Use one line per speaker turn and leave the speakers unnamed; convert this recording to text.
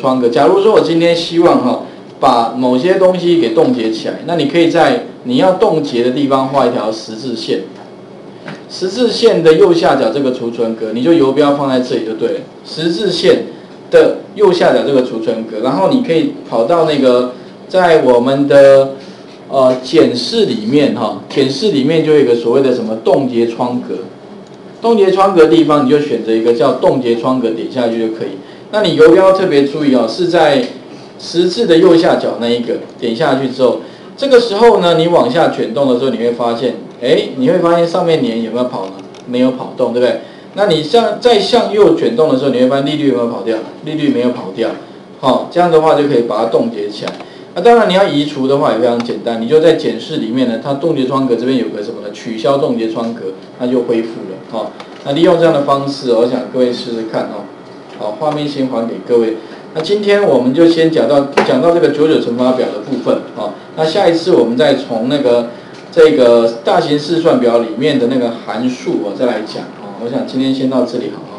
窗格。假如说我今天希望把某些东西给冻结起来，那你可以在你要冻结的地方画一条十字线，十字线的右下角这个储存格，你就游标放在这里就对了。十字线的右下角这个储存格，然后你可以跑到那个在我们的检视里面检视里面就有一个所谓的什么冻结窗格。冻结窗格的地方，你就选择一个叫冻结窗格，点下去就可以。那你游标特别注意是在十字的右下角那一个，点下去之后，这个时候呢，你往下卷动的时候，你会发现，你会发现上面年有没有跑呢？没有跑动，对不对？那你再向右卷动的时候，你会发现利率有没有跑掉？利率没有跑掉，这样的话就可以把它冻结起来。那当然你要移除的话也非常简单，你就在检视里面呢，它冻结窗格这边有个什么呢？取消冻结窗格，那就恢复了那利用这样的方式我想各位试试看好，画面先还给各位。那今天我们就先讲到这个99乘法表的部分那下一次我们再从这个大型试算表里面的那个函数再来讲我想今天先到这里好。